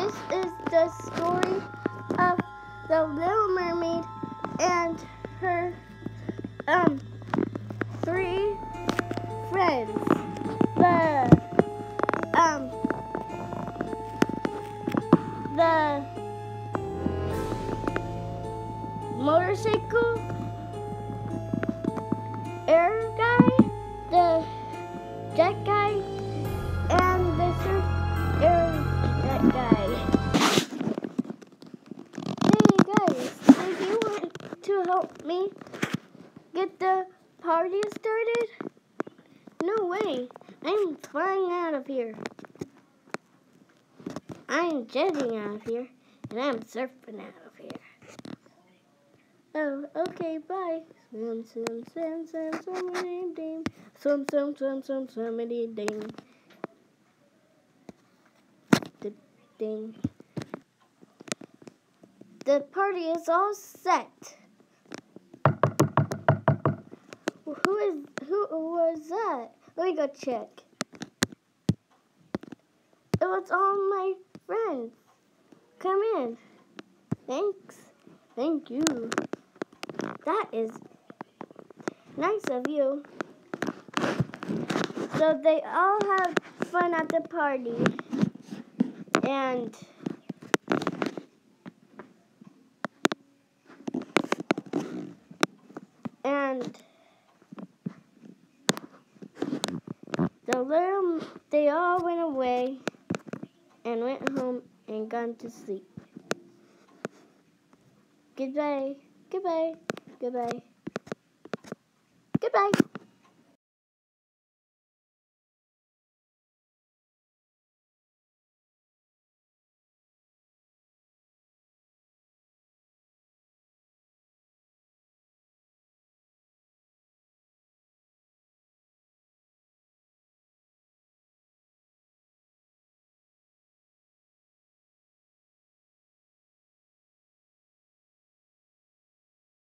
This is the story of the Little Mermaid and her three friends. The motorcycle air guy, the jet guy, and the surf air jet guy. Hey guys, do you want to help me get the party started? No way, I'm flying out of here. I'm jetting out of here, and I'm surfing out of here. Oh, okay, bye. Swim, swim, swim, swim, swimmity ding. Swim, swim, swim, swim, swimmity ding. Ding. The party is all set. Who was that? Let me go check. It was all my friends. Come in. Thanks. Thank you. That is nice of you. So they all had fun at the party. And they all went away and went home and gone to sleep. Goodbye. Goodbye. Goodbye. Goodbye.